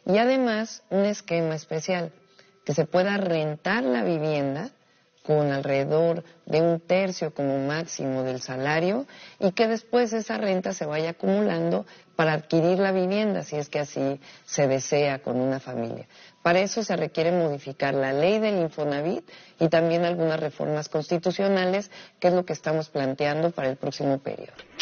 y además un esquema especial, que se pueda rentar la vivienda con alrededor de 1/3 como máximo del salario y que después esa renta se vaya acumulando para adquirir la vivienda, si es que así se desea con una familia. Para eso se requiere modificar la ley del Infonavit y también algunas reformas constitucionales, que es lo que estamos planteando para el próximo periodo.